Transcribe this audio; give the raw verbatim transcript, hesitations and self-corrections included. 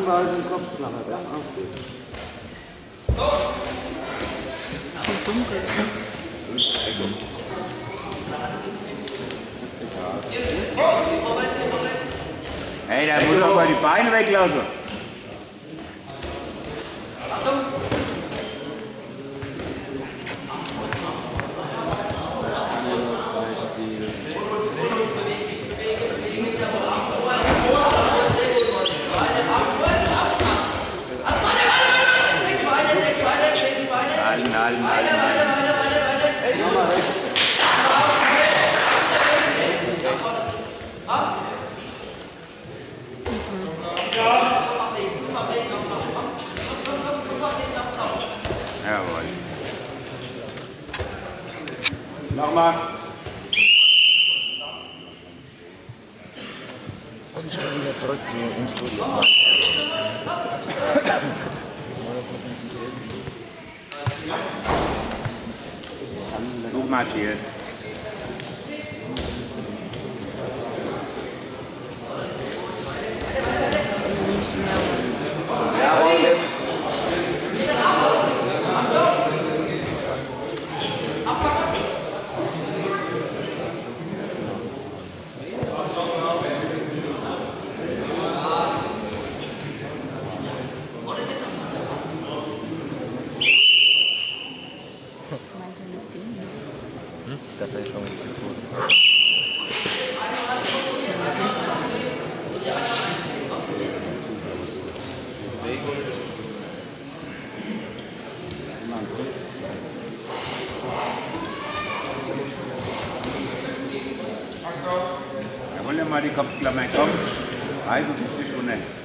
mal aus dem Kopfklammer, ja, auch gut. Ist voll dunkel. Hey, da muss aber die Beine weglassen. Achtung! Halten, halten, halten, halten. Nochmal rechts. Jawohl. Nochmal. Und schon wieder zurück zu ins Studio. Gut marschiert. Jawohl, jetzt. Das ist schon gut. Da wollen wir mal die Kopfklammer kommen. Also, bis die Stunde.